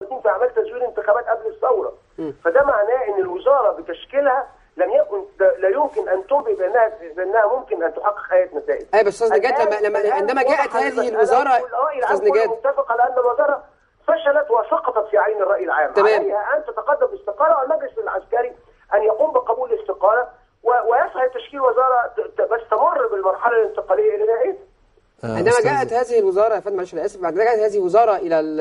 في اعمال تزوير انتخابات قبل الثوره. فده معناه ان الوزاره بتشكيلها لا يمكن ان تنبئ بانها ممكن ان تحقق اي نتائج. اي بس استاذ نجاد عندما جاءت هذه الوزاره استاذ نجاد متفق على ان الوزاره فشلت وسقطت في عين الراي العام. تمام. عليها ان تتقدم باستقاله والمجلس العسكري ان يقوم بقبول الاستقاله ويسعى لتشكيل وزاره بس تمر بالمرحله الانتقاليه الى نهايتها. عندما جاءت هذه الوزاره يا فندم معلش انا اسف، بعد جاءت هذه الوزاره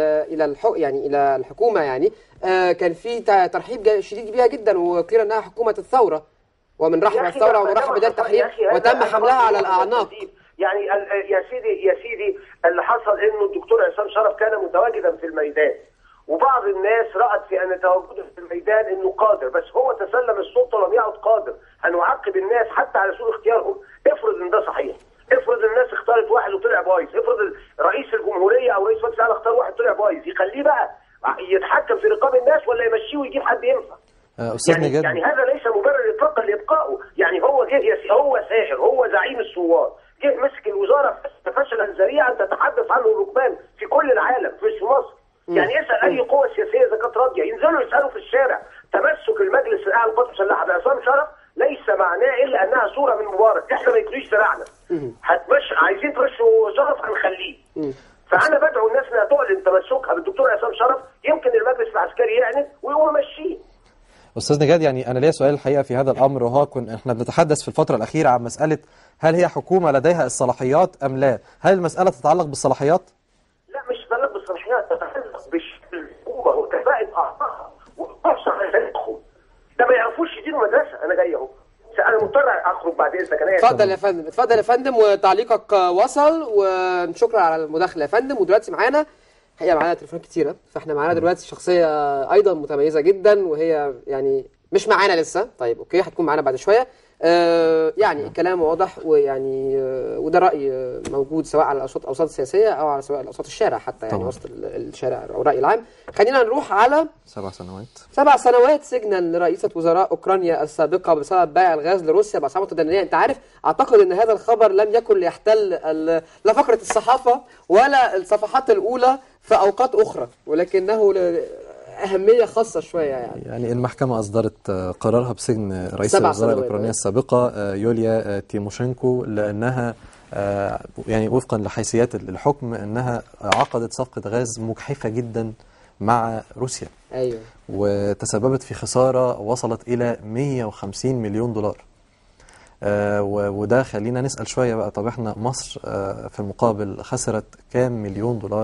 الى الحكومه يعني كان في ترحيب شديد بها جدا، وقيل انها حكومه الثوره ومن رحب الثوره ومن رحب بدايه التحرير وتم حملها على الاعناق. يعني يا سيدي اللي حصل انه الدكتور عصام شرف كان متواجدا في الميدان، وبعض الناس رأت في ان تواجده في الميدان انه قادر، بس هو تسلم السلطه ولم يعد قادر ان يعاقب الناس حتى على سوء اختيارهم. افرض ان ده صحيح، افرض الناس اختارت واحد وطلع بايظ، افرض رئيس الجمهوريه او رئيس مجلس الشعب اختار واحد طلع بايظ، يخليه بقى يتحكم في رقاب الناس ولا يمشيه ويجيب حد ينفع؟ يعني هذا ليس مبرر اطلاقا لابقائه. يعني هو جه هو ساحر، هو زعيم الثوار، جه مسك الوزاره فشلا ذريعا تتحدث عنه الركبان في كل العالم مش في مصر. يعني اسال اي قوه سياسيه اذا كانت راضيه، ينزلوا يسالوا في الشارع. تمسك المجلس الاعلى للقوات المسلحه بعصام شرف ليس معناه الا انها صوره من مبارك، احنا ما يكفيش دراعنا. عايزين تمشوا شرف هنخليه. فانا بدعو الناس انها تعلن تمسكها بالدكتور عصام شرف، يمكن المجلس العسكري يعند ويقوم ماشيه. استاذ نجاد، يعني انا ليا سؤال الحقيقه في هذا الامر، وهو احنا بنتحدث في الفتره الاخيره عن مساله هل هي حكومه لديها الصلاحيات ام لا؟ هل المساله تتعلق بالصلاحيات؟ لا مش تتعلق بالصلاحيات، تتعلق بالحكومه وكفاءه اعضائها وفرصه تاريخهم. ده ما يعرفوش يديروا مدرسه. انا جاي اهو، انا مضطر اخرج بعد اذنك. انا اتفضل يا فندم، اتفضل يا فندم، وتعليقك وصل، وشكرا على المداخله يا فندم. ودلوقتي معانا تليفونات كتيره، فاحنا معانا دلوقتي شخصيه ايضا متميزه جدا، وهي يعني مش معانا لسه. طيب اوكي، هتكون معانا بعد شويه. يعني الكلام واضح، ويعني وده راي موجود سواء على الاوساط السياسيه او على سواء الاوساط الشارع حتى، يعني وسط الشارع او الراي العام. خلينا نروح على 7 سنوات سجنا لرئيسه وزراء اوكرانيا السابقه بسبب بيع الغاز لروسيا بعصابه متدنيه. انت عارف، اعتقد ان هذا الخبر لم يكن ليحتل لا فقره الصحافه ولا الصفحات الاولى في اوقات اخرى، ولكنه أهمية خاصة شوية. يعني المحكمة أصدرت قرارها بسجن رئيس الوزراء الأوكرانية السابقة يوليا تيموشينكو، لأنها يعني وفقا لحيثيات الحكم أنها عقدت صفقة غاز مجحفة جدا مع روسيا. أيوة. وتسببت في خسارة وصلت إلى 150 مليون دولار. وده خلينا نسأل شوية بقى، طب احنا مصر في المقابل خسرت كام مليون دولار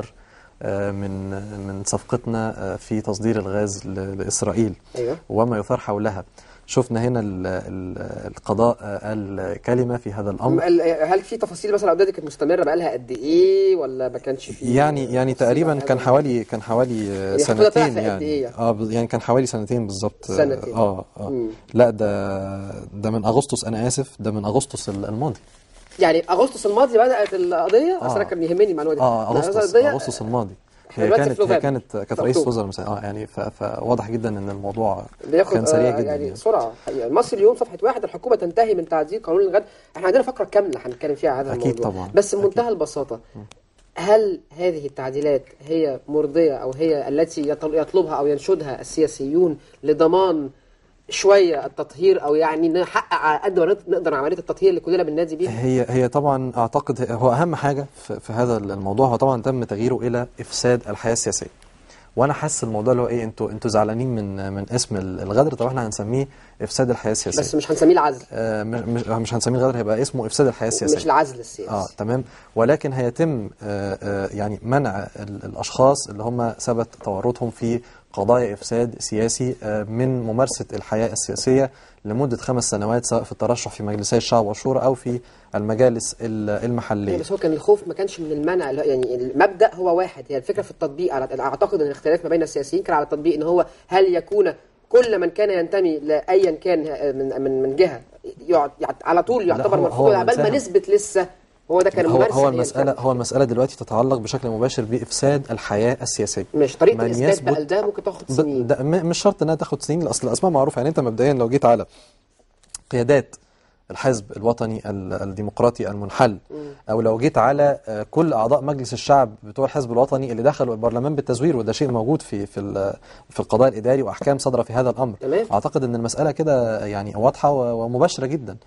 من صفقتنا في تصدير الغاز لإسرائيل؟ أيوة. وما يثار حولها. شفنا هنا القضاء قال كلمة في هذا الأمر. هل في تفاصيل مثلا القضية دي كانت مستمرة بقالها قد إيه ولا ما كانش فيه؟ يعني تقريبا كان حوالي سنتين يعني. يعني كان حوالي سنتين بالظبط. سنتين. لا ده من أغسطس، أنا آسف، ده من أغسطس الماضي. يعني أغسطس الماضي بدأت القضية. أصلا كان يهمني المعلومة دي. أغسطس الماضي. هي كانت رئيس وزراء يعني، فواضح جدا ان الموضوع كان سريع جدا يعني بسرعه. المصري اليوم صفحه 1: الحكومه تنتهي من تعديل قانون الغد. احنا عندنا فقره كامله هنتكلم فيها عن هذا الموضوع. أكيد طبعا. بس بمنتهى البساطه، هل هذه التعديلات هي مرضيه او هي التي يطلبها او ينشدها السياسيون لضمان شويه التطهير، او يعني نحقق على قد ما نقدر عمليه التطهير اللي كلنا بننادي بيها؟ هي طبعا اعتقد هو اهم حاجه في هذا الموضوع، هو طبعا تم تغييره الى افساد الحياه السياسيه. وانا حاسس الموضوع اللي هو ايه، انتوا زعلانين من اسم الغدر، طب احنا هنسميه افساد الحياه السياسيه، بس مش هنسميه العزل. مش هنسميه الغدر، هيبقى اسمه افساد الحياه السياسيه، مش العزل السياسي. تمام. ولكن هيتم يعني منع الاشخاص اللي هم ثبت تورطهم في قضايا إفساد سياسي من ممارسة الحياة السياسية لمدة 5 سنوات، سواء في الترشح في مجلسي الشعب والشورى أو في المجالس المحلية. بس هو كان الخوف ما كانش من المنع، يعني المبدأ هو واحد، هي الفكرة في التطبيق. أعتقد أن الاختلاف ما بين السياسيين كان على التطبيق، أن هو هل يكون كل من كان ينتمي لأيا كان من جهة على طول يعتبر مرفوض، عبال ما نثبت لسه هو ده كان هو المسألة دلوقتي تتعلق بشكل مباشر بإفساد الحياة السياسية. مش طريقة الإثبات بقى ده ممكن تاخد سنين. مش شرط انها تاخد سنين، اصل الاسماء معروفة. يعني انت مبدئيا لو جيت على قيادات الحزب الوطني الديمقراطي المنحل، او لو جيت على كل اعضاء مجلس الشعب بتوع الحزب الوطني اللي دخلوا البرلمان بالتزوير، وده شيء موجود في القضاء الاداري واحكام صادره في هذا الامر. اعتقد ان المساله كده يعني واضحه ومباشره جدا.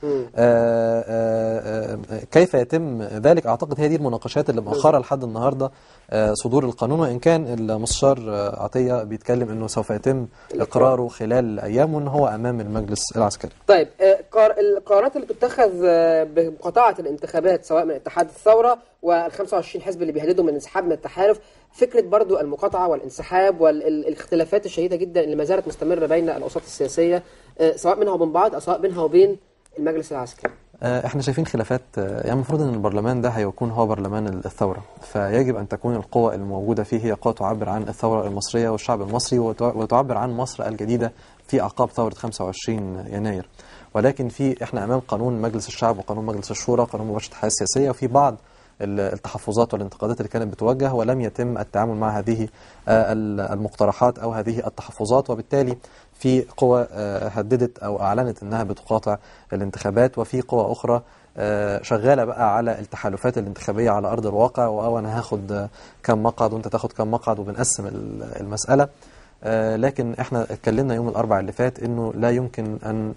كيف يتم ذلك؟ اعتقد هي دي المناقشات اللي مؤخرا لحد النهارده صدور القانون، وان كان المستشار عطيه بيتكلم انه سوف يتم اقراره خلال ايام وان هو امام المجلس العسكري. طيب القرارات اللي بتتخذ بمقاطعه الانتخابات سواء من اتحاد الثوره وال25 حزب اللي بيهددوا من الانسحاب من التحالف، فكره برضو المقاطعه والانسحاب والاختلافات الشديده جدا اللي ما زالت مستمره بين الاوساط السياسيه سواء منها وبين بعض او سواء بينها وبين المجلس العسكري. احنا شايفين خلافات، يعني المفروض ان البرلمان ده هيكون هو برلمان الثوره، فيجب ان تكون القوى الموجوده فيه هي قوى تعبر عن الثوره المصريه والشعب المصري وتعبر عن مصر الجديده في اعقاب ثوره 25 يناير. ولكن احنا امام قانون مجلس الشعب وقانون مجلس الشورى وقانون مباشره الحياه السياسيه، وفي بعض التحفظات والانتقادات اللي كانت بتوجه ولم يتم التعامل مع هذه المقترحات او هذه التحفظات، وبالتالي في قوى هددت او اعلنت انها بتقاطع الانتخابات، وفي قوى اخرى شغاله بقى على التحالفات الانتخابيه على ارض الواقع، او انا هاخد كم مقعد وانت تاخد كم مقعد وبنقسم المساله. لكن احنا اتكلمنا يوم الاربعاء اللي فات انه لا يمكن ان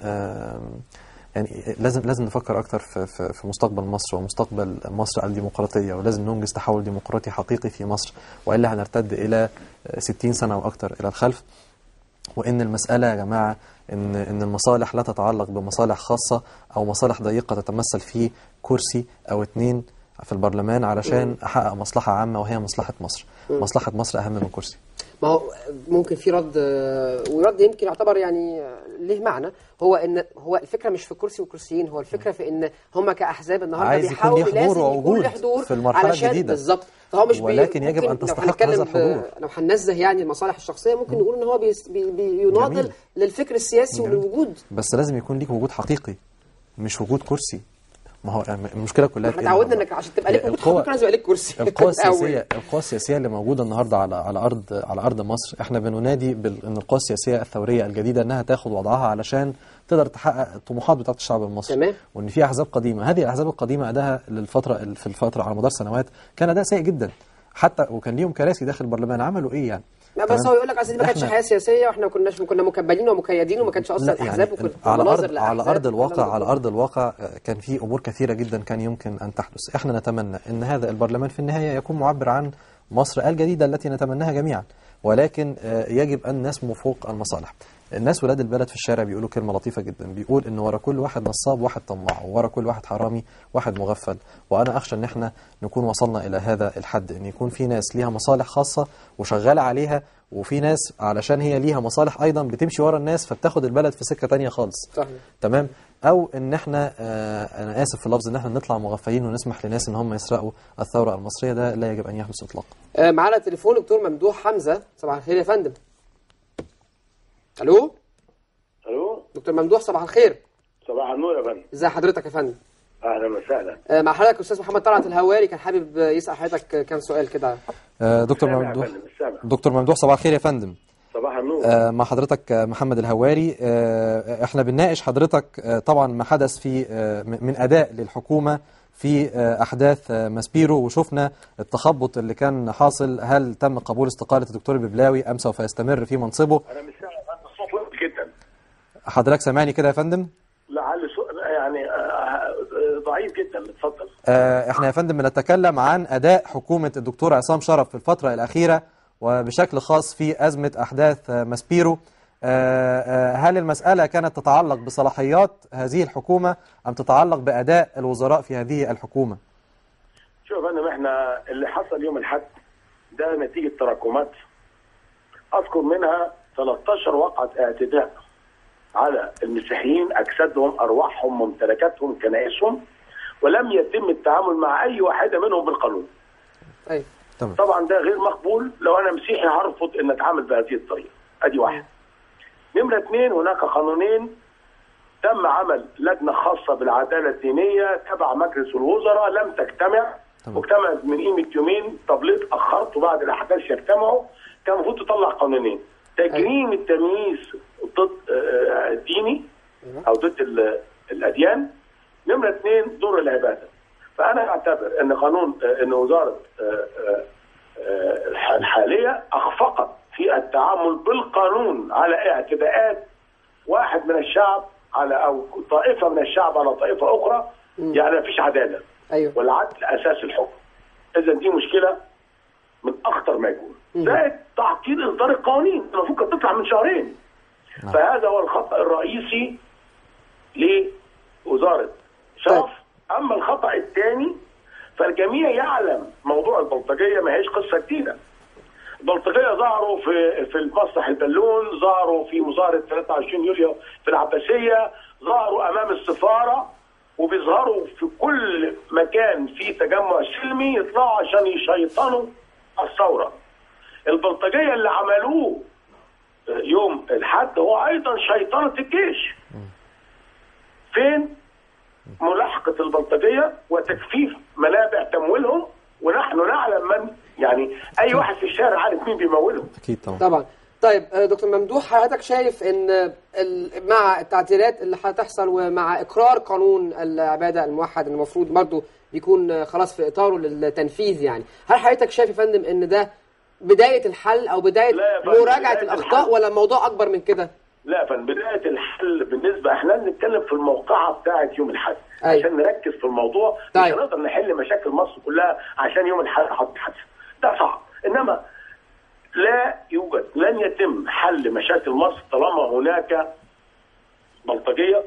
يعني لازم نفكر اكتر في مستقبل مصر ومستقبل مصر الديمقراطيه، ولازم ننجز تحول ديمقراطي حقيقي في مصر، والا هنرتد الى 60 سنه واكثر الى الخلف. وان المساله يا جماعه ان المصالح لا تتعلق بمصالح خاصه او مصالح ضيقه تتمثل في كرسي او 2 في البرلمان علشان احقق مصلحه عامه وهي مصلحه مصر. مصلحه مصر اهم من كرسي. ما هو ممكن في رد، ورد يمكن يعتبر يعني ليه معنى، هو ان هو الفكره مش في كرسي وكرسيين، هو الفكره في ان هم كاحزاب النهارده بيحاولوا لازم يكون له حضور في المرحله الجديده بالظبط. فهو مش ولكن يجب ان تستحق هذا الحضور. لو هننزه يعني المصالح الشخصية ممكن نقول ان هو بيناضل للفكر السياسي وللوجود، بس لازم يكون ليك وجود حقيقي مش وجود كرسي. ما هو المشكله كلها احنا اتعودنا انك عشان تبقى ليك وجود حقيقي لازم يبقى ليك كرسي. القوى السياسيه اللي موجوده النهارده على ارض مصر، احنا بننادي ان القوى السياسيه الثوريه الجديده انها تاخد وضعها علشان تقدر تحقق الطموحات بتاعه الشعب المصري. تمام. وان في احزاب قديمه، هذه الاحزاب القديمه ادائها في الفتره على مدار سنوات كان اداء سيء جدا، حتى وكان ليهم كراسي داخل البرلمان. عملوا ايه يعني؟ لا بس هو يقول لك اصل دي ما كانتش حياه سياسيه واحنا كنا مكبلين ومكيدين وما كانش اصلا احزاب يعني على ارض الواقع كان في امور كثيره جدا كان يمكن ان تحدث. احنا نتمنى ان هذا البرلمان في النهايه يكون معبر عن مصر الجديده التي نتمناها جميعا، ولكن يجب ان نسمو فوق المصالح. الناس ولاد البلد في الشارع بيقولوا كلمه لطيفه جدا، بيقول ان ورا كل واحد نصاب واحد طماع، وورا كل واحد حرامي واحد مغفل. وانا اخشى ان احنا نكون وصلنا الى هذا الحد، ان يكون في ناس ليها مصالح خاصه وشغاله عليها، وفي ناس علشان هي ليها مصالح ايضا بتمشي ورا الناس فبتاخد البلد في سكه ثانيه خالص. صحيح. تمام. او ان احنا انا اسف في اللفظ ان احنا نطلع مغفلين ونسمح لناس ان هم يسرقوا الثوره المصريه، ده لا يجب ان يحدث اطلاقا. معانا تليفون دكتور ممدوح حمزه. صباح الخير يا فندم. الو دكتور ممدوح، صباح الخير. صباح النور يا فندم. ازي حضرتك يا فندم؟ اهلا وسهلا. مع حضرتك استاذ محمد طلعت الهواري، كان حابب يسال حضرتك كام سؤال كده. دكتور ممدوح صباح الخير يا فندم. صباح النور. مع حضرتك محمد الهواري. احنا بنناقش حضرتك طبعا ما حدث في من اداء للحكومه في احداث ماسبيرو، وشفنا التخبط اللي كان حاصل. هل تم قبول استقاله الدكتور الببلاوي ام سوف يستمر في منصبه؟ انا مش سامع الصوت وحش جدا. حضرتك سامعني كده يا فندم؟ لعل يعني ضعيف جدا. اتفضل. احنا يا فندم بنتكلم عن اداء حكومه الدكتور عصام شرف في الفتره الاخيره، وبشكل خاص في ازمه احداث ماسبيرو. هل المساله كانت تتعلق بصلاحيات هذه الحكومه ام تتعلق باداء الوزراء في هذه الحكومه؟ شوف يا فندم، احنا اللي حصل يوم الاحد ده نتيجه تراكمات، اذكر منها 13 وقعه اعتداء على المسيحيين، اجسادهم، ارواحهم، ممتلكاتهم، كنائسهم، ولم يتم التعامل مع اي واحده منهم بالقانون. ايوه طبعا ده غير مقبول. لو انا مسيحي هرفض ان اتعامل بهذه الطريقه. ادي واحد. نمره 2، هناك قانونين تم عمل لجنه خاصه بالعداله الدينيه تبع مجلس الوزراء، لم تجتمع، واجتمعت من قيمه يومين. طب ليه اتاخرتوا بعد الاحداث يجتمعوا؟ كان المفروض تطلع قانونين: تجريم التمييز ضد الديني او ضد الاديان، نمرة 2 دور العبادة. فأنا أعتبر أن قانون أن وزارة الحالية أخفقت في التعامل بالقانون على اعتداءات واحد من الشعب على أو طائفة من الشعب على طائفة أخرى. يعني مفيش عدالة. أيوه. والعدل أساس الحكم. إذا دي مشكلة من أخطر ما يكون. زائد تعطيل إصدار القوانين المفروض كانت تطلع من شهرين. فهذا هو الخطأ الرئيسي لوزارة شرف. أما الخطأ الثاني فالجميع يعلم موضوع البلطجية ما هيش قصة جديدة. البلطجية ظهروا في المسرح البالون، ظهروا في مظاهرة 23 يوليو في العباسية، ظهروا أمام السفارة، وبيظهروا في كل مكان في تجمع سلمي يطلعوا عشان يشيطنوا الثورة. البلطجية اللي عملوه يوم الحد هو أيضا شيطنة الجيش. فين ملاحقة البلطجية وتكفيف منابع تمويلهم؟ ونحن نعلم من، يعني أي واحد في الشارع عارف مين بيمولهم. أكيد طبعا. طيب دكتور ممدوح، حضرتك شايف ان مع التعديلات اللي هتحصل ومع اقرار قانون العباده الموحد المفروض برضه يكون خلاص في اطاره للتنفيذ، يعني هل حضرتك شايف يا فندم ان ده بدايه الحل او بدايه مراجعه الاخطاء ولا الموضوع اكبر من كده؟ لا يا فندم، بدايه الحل بالنسبه احنا بنتكلم في الموقعه بتاعه يوم الاحد عشان نركز في الموضوع. مش هنقدر نحل مشاكل مصر كلها عشان يوم الاحد حط حدث، ده صعب. انما لا يوجد، لن يتم حل مشاكل مصر طالما هناك بلطجيه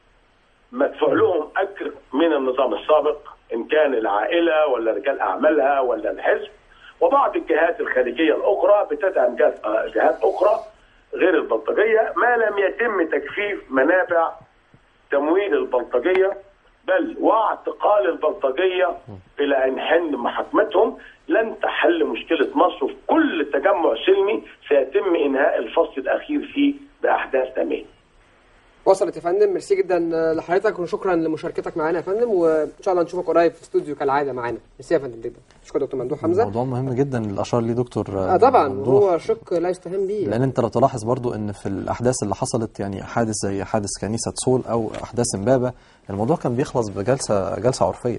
مدفوع لهم اجر من النظام السابق، ان كان العائله ولا رجال اعمالها ولا الحزب، وبعض الجهات الخارجيه الاخرى بتدعم جهات اخرى غير البلطجيه، ما لم يتم تجفيف منابع تمويل البلطجيه بل واعتقال البلطجيه الى ان حل محاكمتهم، لن تحل مشكله مصر. في كل تجمع سلمي سيتم انهاء الفصل الاخير فيه باحداث تامين. وصلت يا فندم، ميرسي جدا لحضرتك وشكرا لمشاركتك معانا يا فندم، وان شاء الله نشوفك قريب في استوديو كالعاده معانا. ميرسي يا فندم جدا. شكرا دكتور ممدوح حمزه. موضوع مهم جدا اللي اشار ليه دكتور طبعا ممدوح. هو شق لا يستهان به، لان انت لو تلاحظ برضو ان في الاحداث اللي حصلت، يعني حادث زي حادث كنيسه صول او احداث امبابه، الموضوع كان بيخلص بجلسه عرفيه.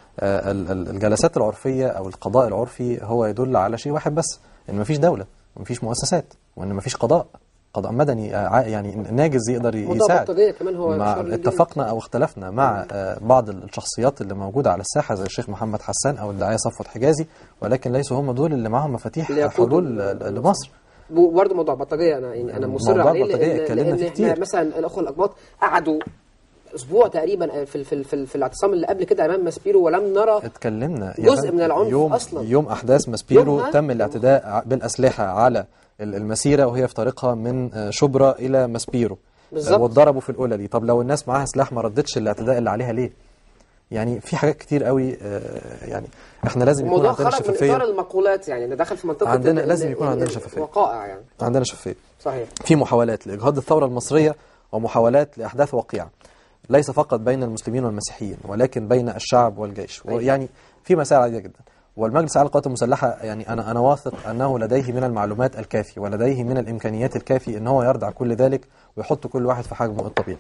الجلسات العرفيه او القضاء العرفي هو يدل على شيء واحد بس، ان مفيش دوله ومفيش مؤسسات وان مفيش قضاء مدني يعني ناجز يقدر يساعد. كمان هو اتفقنا او اختلفنا مع بعض الشخصيات اللي موجوده على الساحه زي الشيخ محمد حسان او الداعيه صفوت حجازي، ولكن ليسوا هم دول اللي معاهم مفاتيح حلول لمصر. برضه موضوع البلطجيه انا مصر عليه، لان احنا مثلا الاخوه الاقباط قعدوا اسبوع تقريبا في الاعتصام اللي قبل كده امام ماسبيرو ولم نرى اتكلمنا جزء من العنف اصلا. يوم احداث ماسبيرو تم الاعتداء بالاسلحه على المسيره وهي في طريقها من شبرا الى ماسبيرو واتضربوا في القللي. طب لو الناس معاها سلاح ما ردتش الاعتداء اللي عليها ليه؟ يعني في حاجات كتير قوي، يعني احنا لازم يكون عندنا شفافيه. الموضوع خرج من اطار المقولات، يعني ندخل في منطقه عندنا لازم يكون عندنا شفافيه، وقائع يعني عندنا شفافيه. صحيح. في محاولات لاجهاض الثوره المصريه ومحاولات لاحداث واقعه ليس فقط بين المسلمين والمسيحيين ولكن بين الشعب والجيش. يعني في مسائل عديده جدا، والمجلس الاعلى للقوات المسلحه يعني انا واثق انه لديه من المعلومات الكافي ولديه من الامكانيات الكافي ان هو يردع كل ذلك ويحط كل واحد في حجمه الطبيعي.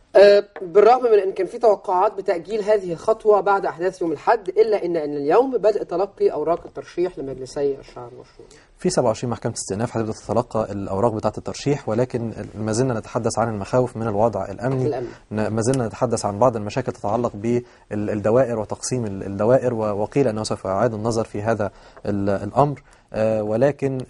بالرغم من ان كان في توقعات بتاجيل هذه الخطوه بعد احداث يوم الاحد، الا ان اليوم بدأ تلقي اوراق الترشيح لمجلسي الشعب والشورى. في 27 محكمه استئناف هتبدا تتلقى الاوراق بتاعه الترشيح، ولكن ما زلنا نتحدث عن المخاوف من الوضع الامني. ما زلنا نتحدث عن بعض المشاكل تتعلق بالدوائر وتقسيم الدوائر، وقيل انه سوف يعاد النظر في هذا الامر. ولكن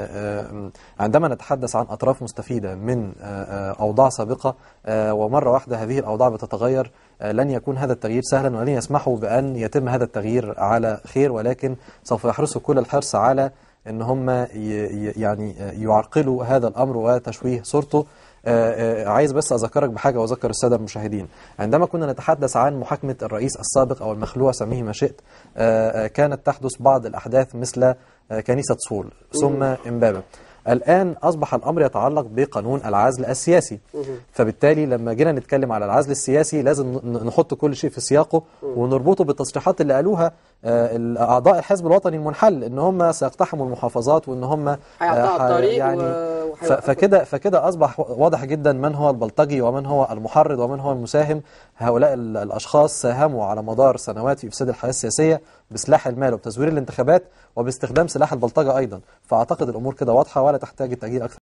عندما نتحدث عن أطراف مستفيدة من أوضاع سابقة ومرة واحدة هذه الأوضاع بتتغير، لن يكون هذا التغيير سهلا ولن يسمحوا بأن يتم هذا التغيير على خير، ولكن سوف يحرصوا كل الحرص على أن هم يعني يعرقلوا هذا الأمر وتشويه صورته. عايز بس أذكرك بحاجة وأذكر السادة المشاهدين، عندما كنا نتحدث عن محاكمة الرئيس السابق أو المخلوع سميه ما شئت، كانت تحدث بعض الأحداث مثل كنيسة صول ثم إمبابة. الآن أصبح الأمر يتعلق بقانون العزل السياسي، فبالتالي لما جينا نتكلم على العزل السياسي لازم نحط كل شيء في سياقه ونربطه بالتصريحات اللي قالوها أعضاء الحزب الوطني المنحل إن هم سيقتحموا المحافظات وإن هم هيقطعوا الطريق يعني فكده أصبح واضح جدا من هو البلطجي ومن هو المحرض ومن هو المساهم. هؤلاء الأشخاص ساهموا على مدار سنوات في إفساد الحياة السياسية بسلاح المال وبتزوير الانتخابات وباستخدام سلاح البلطجة أيضا. فأعتقد الأمور كده واضحة ولا تحتاج التأجيل أكثر.